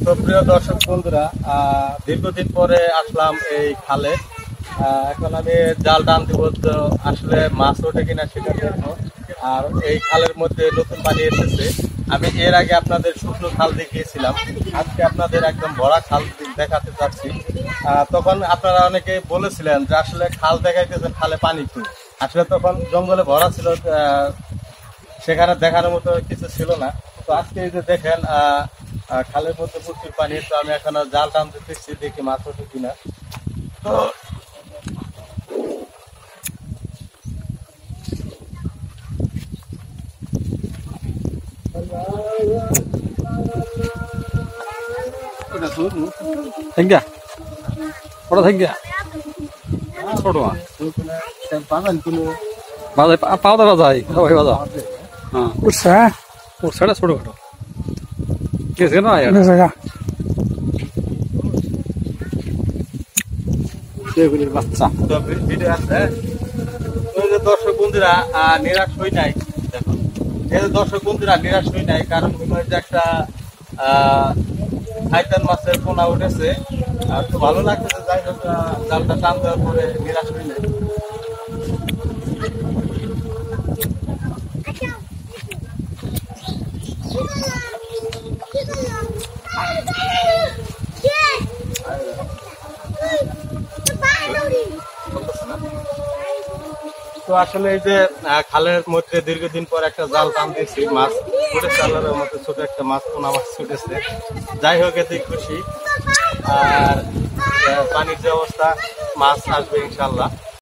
তো প্রিয় দর্শক বন্ধুরা, দীর্ঘদিন পরে আসলাম এই খালে। এখন আমি জাল টান দিব, তো আসলে মাছ ওঠে কিনা সেটা দেখবো। আর এই খালের মধ্যে নতুন পানি এসেছে। আমি এর আগে আপনাদের শুকনো খাল দেখিয়েছিলাম, আজকে আপনাদের একদম ভরা খাল দেখাতে চাচ্ছি। তখন আপনারা অনেকে বলেছিলেন যে আসলে খাল দেখাইতেছেন, খালে পানি কি। আসলে তখন জঙ্গলে ভরা ছিল, সেখানে দেখানোর মতো কিছু ছিল না। তো আজকে এই যে দেখেন খালের মধ্যে প্রচুর পানি। তো আমি এখন জাল টান দিতেছি, দেখি মাছ ওঠে কিনা। তো পাওদা বাজাই বাজা হ্যাঁ উঠছে উঠছে ছোটখাটো গেছে না বাচ্চা দর্শক বন্ধুরা নিরাশ হই নাই। দেখুন এই দর্শক বন্ধুরা নিরাশ হই নাই, কারণ যে একটা হাইতান মাছের পোনা উঠেছে। তো ভালো লাগতেছে, যাই হোক জালটা টান দেওয়ার পরে নিরাশ হই নাই। তো আসলে এই যে খালের মধ্যে দীর্ঘদিন পর একটা জাল টান দিয়েছি, মাছ উঠেছে আল্লাহর মধ্যে, ছোট একটা মাছ, পোনা মাছ ছুটেছে। যাই হোক এতে খুশি। আর পানির যে অবস্থা, মাছ আসবে ইনশাল্লাহ।